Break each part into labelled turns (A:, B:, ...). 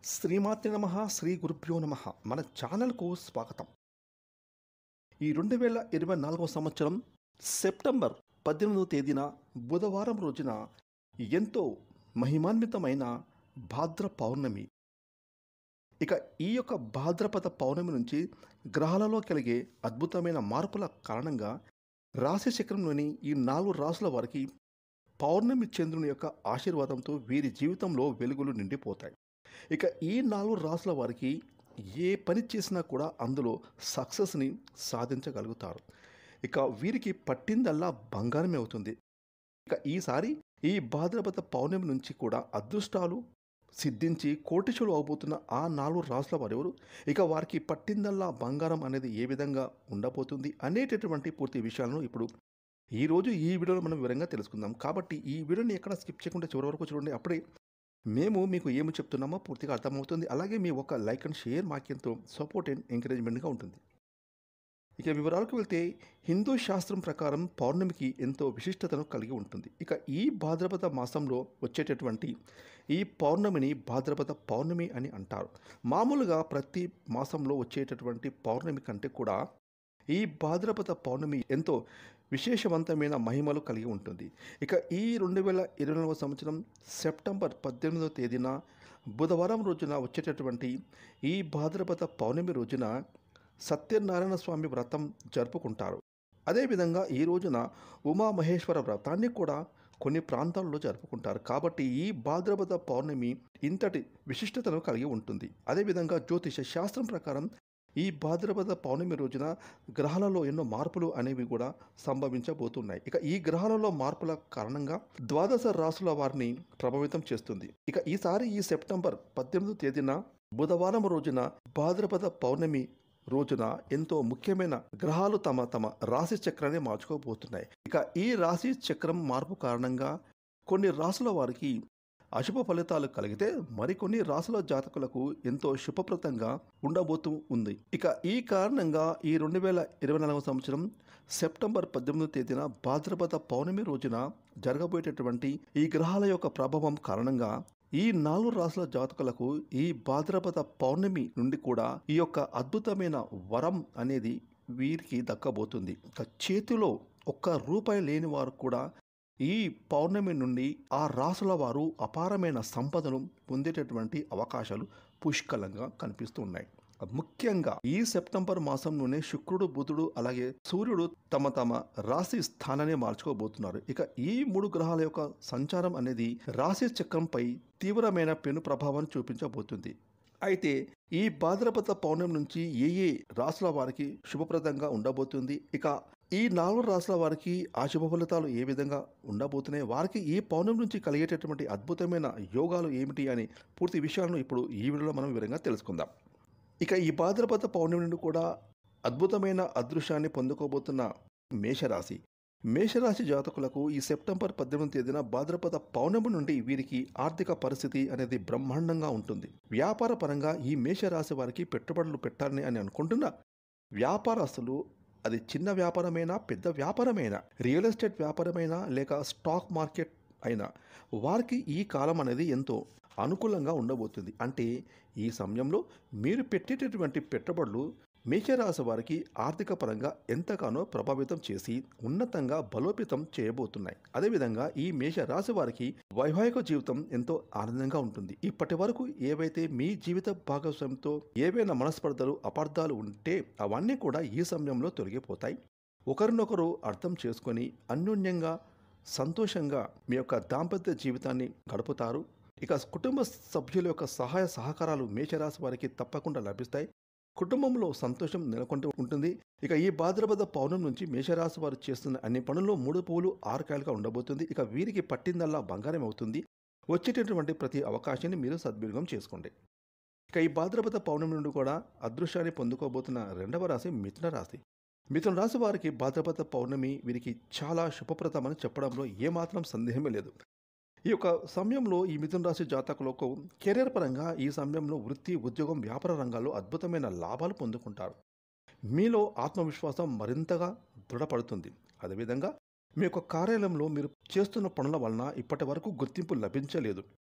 A: శ్రీమాత్రే నమః శ్రీ గురుభ్యో నమః మన ఛానల్కు స్వాగతం. ఈ 2024 సంవత్సరం సెప్టెంబర్ 18వ తేదీన బుధవారం రోజున ఎంతో మహిమాన్వితమైన భాద్ర పౌర్ణమి. ఇక ఈ యొక్క భాద్రపద పౌర్ణమి నుంచి గ్రహాలలో కలిగే అద్భుతమైన మార్పుల కారణంగా రాశి చక్రంలోని ఈ 4 రాశుల వారికి పౌర్ణమి చంద్రుని యొక్క ఆశీర్వాదంతో వీరి జీవితంలో వెలుగులు నిండిపోతాయి. ఇక ఈ 4 రాశుల వారికి ఏ పని చేసినా కూడా అందులో సక్సెస్ని సాధించగలుగుతారు. ఇక వీరికి పట్టిందల్లా బంగారమే అవుతుంది. ఇక ఈసారి ఈ భాద్రపద పౌర్ణమి నుంచి కూడా అదృష్టాలు సిద్ధించి కోటిశులు అవబోతున్న ఆ 4 రాశుల వారెవరు, ఇక వారికి పట్టిందల్లా బంగారం అనేది ఏ విధంగా ఉండబోతుంది అనేటటువంటి పూర్తి విషయాలను ఇప్పుడు ఈరోజు ఈ వీడియోలో మనం వివరంగా తెలుసుకుందాం. కాబట్టి ఈ వీడియోని ఎక్కడ స్కిప్ చేయకుండా చివరి వరకు చూడండి. అప్పుడే మేము మీకు ఏమి చెప్తున్నామో పూర్తిగా అర్థమవుతుంది. అలాగే మీ ఒక లైక్ అండ్ షేర్ మాకెంతో సపోర్ట్ అండ్ ఎంకరేజ్మెంట్గా ఉంటుంది. ఇక వివరాలకు వెళ్తే హిందూ శాస్త్రం ప్రకారం పౌర్ణమికి ఎంతో విశిష్టతను కలిగి ఉంటుంది. ఇక ఈ భాద్రపద మాసంలో వచ్చేటటువంటి ఈ పౌర్ణమిని భాద్రపద పౌర్ణమి అని అంటారు. మామూలుగా ప్రతి మాసంలో వచ్చేటటువంటి పౌర్ణమి కంటే కూడా ఈ భాద్రపద పౌర్ణమి ఎంతో విశేషవంతమైన మహిమలు కలిగి ఉంటుంది. ఇక ఈ 2024 సంవత్సరం సెప్టెంబర్ 18వ తేదీన బుధవారం రోజున వచ్చేటటువంటి ఈ భాద్రపద పౌర్ణమి రోజున సత్యనారాయణ స్వామి వ్రతం జరుపుకుంటారు. అదేవిధంగా ఈ రోజున ఉమామహేశ్వర వ్రతాన్ని కూడా కొన్ని ప్రాంతాల్లో జరుపుకుంటారు. కాబట్టి ఈ భాద్రపద పౌర్ణమి ఇంతటి విశిష్టతను కలిగి ఉంటుంది. అదేవిధంగా జ్యోతిష శాస్త్రం ప్రకారం ఈ భాద్రపద పౌర్ణమి రోజున గ్రహాలలో ఎన్నో మార్పులు అనేవి కూడా సంభవించబోతున్నాయి. ఇక ఈ గ్రహాలలో మార్పుల కారణంగా 12 రాశుల వారిని ప్రభావితం చేస్తుంది. ఇక ఈసారి ఈ సెప్టెంబర్ 18వ తేదీన బుధవారం రోజున భాద్రపద పౌర్ణమి రోజున ఎంతో ముఖ్యమైన గ్రహాలు తమ రాశి చక్రాన్ని మార్చుకోబోతున్నాయి. ఇక ఈ రాశి చక్రం మార్పు కారణంగా కొన్ని రాశుల వారికి అశుభ ఫలితాలు కలిగితే మరికొన్ని రాశుల జాతకులకు ఎంతో శుభప్రదంగా ఉండబోతూ ఉంది. ఇక ఈ కారణంగా ఈ 2024 సంవత్సరం సెప్టెంబర్ 18వ తేదీన భాద్రపద పౌర్ణమి రోజున జరగబోయేటటువంటి ఈ గ్రహాల యొక్క ప్రభావం కారణంగా ఈ 4 రాశుల జాతకులకు ఈ భాద్రపద పౌర్ణమి నుండి కూడా ఈ యొక్క అద్భుతమైన వరం అనేది వీరికి దక్కబోతుంది. ఇక చేతిలో ₹1 లేని వారు కూడా ఈ పౌర్ణమి నుండి ఆ రాశుల వారు అపారమైన సంపదను పొందేటటువంటి అవకాశాలు పుష్కలంగా కనిపిస్తూ ఉన్నాయి. ముఖ్యంగా ఈ సెప్టెంబర్ మాసంలోనే శుక్రుడు, బుధుడు అలాగే సూర్యుడు తమ రాశి స్థానాన్ని మార్చుకోబోతున్నారు. ఇక ఈ 3 గ్రహాల యొక్క సంచారం అనేది రాశి చక్రంపై తీవ్రమైన పెను ప్రభావాన్ని చూపించబోతుంది. అయితే ఈ భాద్రపద పౌర్ణమి నుంచి ఏ రాశుల వారికి శుభప్రదంగా ఉండబోతుంది, ఇక ఈ 4 రాశుల వారికి ఆ శుభ ఫలితాలు ఏ విధంగా ఉండబోతున్నాయి, వారికి ఈ పౌర్ణమి నుంచి కలిగేటటువంటి అద్భుతమైన యోగాలు ఏమిటి అని పూర్తి విషయాలను ఇప్పుడు ఈ వీడియోలో మనం వివరంగా తెలుసుకుందాం. ఇక ఈ భాద్రపద పౌర్ణమి నుండి కూడా అద్భుతమైన అదృశ్యాన్ని పొందుకోబోతున్న మేషరాశి జాతకులకు ఈ సెప్టెంబర్ 18వ తేదీన భాద్రపద పౌర్ణమి నుండి వీరికి ఆర్థిక పరిస్థితి అనేది బ్రహ్మాండంగా ఉంటుంది. వ్యాపార పరంగా ఈ మేషరాశి వారికి పెట్టుబడులు పెట్టాలని అని అనుకుంటున్న వ్యాపారస్తులు, అది చిన్న వ్యాపారమైనా పెద్ద వ్యాపారమైనా, రియల్ ఎస్టేట్ వ్యాపారమైనా లేక స్టాక్ మార్కెట్ అయినా, వారికి ఈ కాలం అనేది ఎంతో అనుకూలంగా ఉండబోతుంది. అంటే ఈ సమయంలో మీరు పెట్టేటటువంటి పెట్టుబడులు మేషరాశి వారికి ఆర్థిక పరంగా ఎంతగానో ప్రభావితం చేసి ఉన్నతంగా బలోపేతం చేయబోతున్నాయి. అదేవిధంగా ఈ మేషరాశి వారికి వైవాహిక జీవితం ఎంతో ఆనందంగా ఉంటుంది. ఇప్పటి వరకు ఏవైతే మీ జీవిత భాగస్వామితో ఏవైనా మనస్పర్ధలు, అపార్థాలు ఉంటే అవన్నీ కూడా ఈ సమయంలో తొలగిపోతాయి. ఒకరినొకరు అర్థం చేసుకొని అన్యోన్యంగా సంతోషంగా మీ యొక్క దాంపత్య జీవితాన్ని గడుపుతారు. ఇక కుటుంబ సభ్యుల యొక్క సహాయ సహకారాలు మేషరాశి వారికి తప్పకుండా లభిస్తాయి. కుటుంబంలో సంతోషం నెలకొంటూ ఉంటుంది. ఇక ఈ భాద్రపద పౌర్ణమి నుంచి మేషరాశి వారు చేస్తున్న అన్ని పనుల్లో 3 పువ్వులు 6 కాయలుగా ఉండబోతుంది. ఇక వీరికి పట్టిందల్లా బంగారం అవుతుంది. వచ్చేటటువంటి ప్రతి అవకాశాన్ని మీరు సద్వినియోగం చేసుకోండి. ఇక ఈ భాద్రపద పౌర్ణమి నుండి కూడా అదృశ్యాన్ని పొందుకోబోతున్న 2వ రాశి మిథున రాశి వారికి భాద్రపద పౌర్ణమి వీరికి చాలా శుభప్రదమని చెప్పడంలో ఏమాత్రం సందేహమే లేదు. ఈ యొక్క సమయంలో ఈ మిథున రాశి జాతకులకు కెరీర్ పరంగా ఈ సమయంలో వృత్తి, ఉద్యోగం, వ్యాపార రంగాల్లో అద్భుతమైన లాభాలు పొందుకుంటారు. మీలో ఆత్మవిశ్వాసం మరింతగా దృఢపడుతుంది. అదేవిధంగా మీ యొక్క కార్యాలయంలో మీరు చేస్తున్న పనుల వలన ఇప్పటి వరకు గుర్తింపు లభించలేదు.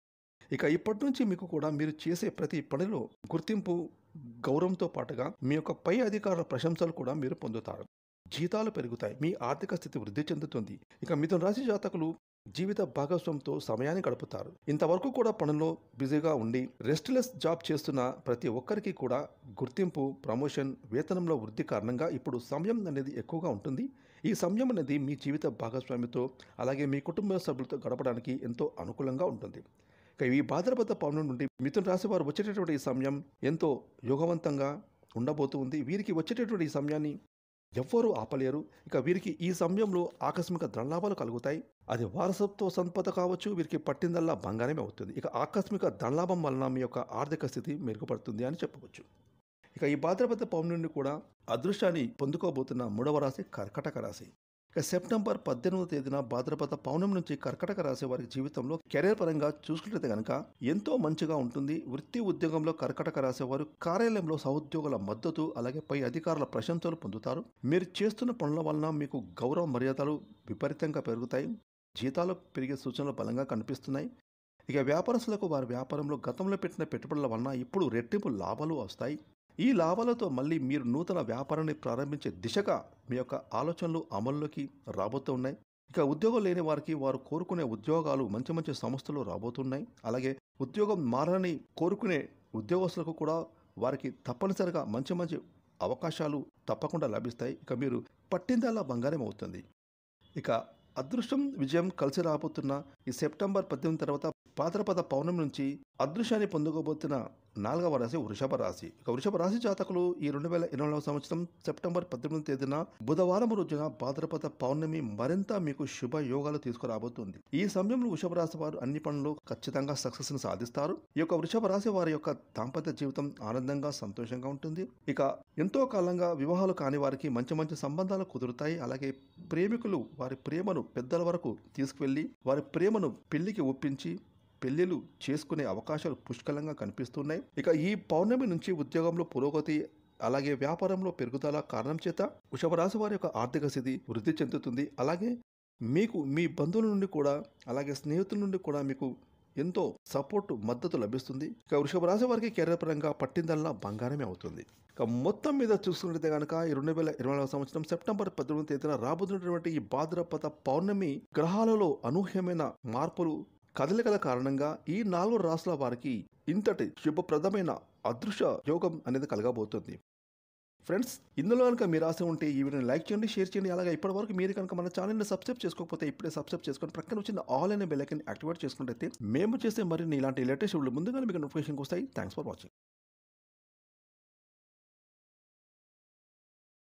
A: ఇక ఇప్పటి నుంచి మీకు కూడా మీరు చేసే ప్రతి పనిలో గుర్తింపు, గౌరవంతో పాటుగా మీ యొక్క పై అధికారుల ప్రశంసలు కూడా మీరు పొందుతారు. జీతాలు పెరుగుతాయి. మీ ఆర్థిక స్థితి వృద్ధి చెందుతుంది. ఇక మిథున రాశి జాతకులు జీవిత భాగస్వామితో సమయాన్ని గడుపుతారు. ఇంతవరకు కూడా పనుల్లో బిజీగా ఉండి రెస్ట్లెస్ జాబ్ చేస్తున్న ప్రతి ఒక్కరికి కూడా గుర్తింపు, ప్రమోషన్, వేతనంలో వృద్ధి కారణంగా ఇప్పుడు సమయం అనేది ఎక్కువగా ఉంటుంది. ఈ సమయం అనేది మీ జీవిత భాగస్వామితో అలాగే మీ కుటుంబ సభ్యులతో గడపడానికి ఎంతో అనుకూలంగా ఉంటుంది. ఇక ఈ భాద్రపద పౌర్ణమి నుండి మిథున రాశి వారు వచ్చేటటువంటి ఈ సమయం ఎంతో యోగవంతంగా ఉండబోతుంది. వీరికి వచ్చేటటువంటి ఈ సమయాన్ని ఎవ్వరూ ఆపలేరు. ఇక వీరికి ఈ సమయంలో ఆకస్మిక ధనలాభాలు కలుగుతాయి. అది వారసత్వ సంపద కావచ్చు, వీరికి పట్టిందల్లా బంగారమే అవుతుంది. ఇక ఆకస్మిక ధనలాభం వలన మీ యొక్క ఆర్థిక స్థితి మెరుగుపడుతుంది అని చెప్పవచ్చు. ఇక ఈ భాద్రపద పౌర్ణమి నుండి కూడా అదృష్టాన్ని పొందుకోబోతున్న 3వ రాశి కర్కటక రాశి. ఇక సెప్టెంబర్ 18వ తేదీన భాద్రపద పౌర్ణమి నుంచి కర్కటక రాశి వారి జీవితంలో కెరీర్ పరంగా చూసుకుంటే కనుక ఎంతో మంచిగా ఉంటుంది. వృత్తి ఉద్యోగంలో కర్కటక రాశి వారు కార్యాలయంలో సహోద్యోగుల మద్దతు అలాగే పై అధికారుల ప్రశంసలు పొందుతారు. మీరు చేస్తున్న పనుల వలన మీకు గౌరవ మర్యాదలు విపరీతంగా పెరుగుతాయి. జీతాలు పెరిగే సూచనలు బలంగా కనిపిస్తున్నాయి. ఇక వ్యాపారస్తులకు వారి వ్యాపారంలో గతంలో పెట్టిన పెట్టుబడుల వలన ఇప్పుడు రెట్టింపు లాభాలు వస్తాయి. ఈ లాభాలతో మళ్ళీ మీరు నూతన వ్యాపారాన్ని ప్రారంభించే దిశగా మీ యొక్క ఆలోచనలు అమల్లోకి రాబోతూ ఉన్నాయి. ఇక ఉద్యోగం లేని వారికి వారు కోరుకునే ఉద్యోగాలు మంచి మంచి సంస్థలు రాబోతున్నాయి. అలాగే ఉద్యోగం మారని కోరుకునే ఉద్యోగస్తులకు కూడా వారికి తప్పనిసరిగా మంచి మంచి అవకాశాలు తప్పకుండా లభిస్తాయి. ఇక మీరు పట్టిందల్లా బంగారం అవుతుంది. ఇక అదృష్టం, విజయం కలిసి రాబోతున్న ఈ సెప్టెంబర్ 18 తర్వాత భాద్రపద పౌర్ణమి నుంచి అదృష్టాన్ని పొందుకోబోతున్న 4వ రాశి వృషభ రాశి. ఇక వృషభ రాశి జాతకులు ఈ 2024 సంవత్సరం సెప్టెంబర్ 18 తేదీన బుధవారం రోజున భాద్రపద పౌర్ణమి మరింత మీకు శుభ యోగాలు తీసుకురాబోతుంది. ఈ సమయంలో వృషభ రాశి వారు అన్ని పనుల్లో ఖచ్చితంగా సక్సెస్ ని సాధిస్తారు. ఈ యొక్క వృషభ రాశి వారి యొక్క దాంపత్య జీవితం ఆనందంగా, సంతోషంగా ఉంటుంది. ఇక ఎంతో కాలంగా వివాహాలు కాని వారికి మంచి మంచి సంబంధాలు కుదురుతాయి. అలాగే ప్రేమికులు వారి ప్రేమను పెద్దల వరకు తీసుకువెళ్ళి వారి ప్రేమను పెళ్లికి ఒప్పించి పెళ్లిళ్ళు చేసుకునే అవకాశాలు పుష్కలంగా కనిపిస్తున్నాయి. ఇక ఈ పౌర్ణమి నుంచి ఉద్యోగంలో పురోగతి అలాగే వ్యాపారంలో పెరుగుదల కారణం చేత వృషభ రాశి వారి యొక్క ఆర్థిక స్థితి వృద్ధి చెందుతుంది. అలాగే మీకు మీ బంధువుల నుండి కూడా అలాగే స్నేహితుల నుండి కూడా మీకు ఎంతో సపోర్టు, మద్దతు లభిస్తుంది. ఇక వృషభ రాశి వారికి కెరీర్ పరంగా పట్టిందల్లా బంగారమే అవుతుంది. ఇక మొత్తం మీద చూసుకుంటే కనుక ఈ 2024 సంవత్సరం సెప్టెంబర్ 18వ తేదీన రాబోతున్నటువంటి ఈ భాద్రపద పౌర్ణమి గ్రహాలలో అనూహ్యమైన మార్పులు, కదలికల కారణంగా ఈ 4 రాశుల వారికి ఇంతటి శుభప్రదమైన అదృశ్య యోగం అనేది కలగబోతుంది. ఫ్రెండ్స్, ఇందులో కనుక మీ రాసి ఉంటే ఈ వీడియోని లైక్ చేయండి, షేర్ చేయండి. అలాగే ఇప్పటివరకు మీరు కనుక మన ఛానల్ని సబ్స్క్రైబ్ చేసుకోకపోతే ఇప్పుడే సబ్స్క్రైబ్ చేసుకొని ప్రక్కన వచ్చిన ఆల్ అనే బెల్ ఐకాన్ యాక్టివేట్ చేసుకుంటే మేము చేసే మరిన్ని ఇలాంటి లేటెస్ట్ వీడియోలు ముందుగానే మీకు నోటిఫికేషన్ వస్తాయి. Thanks for watching.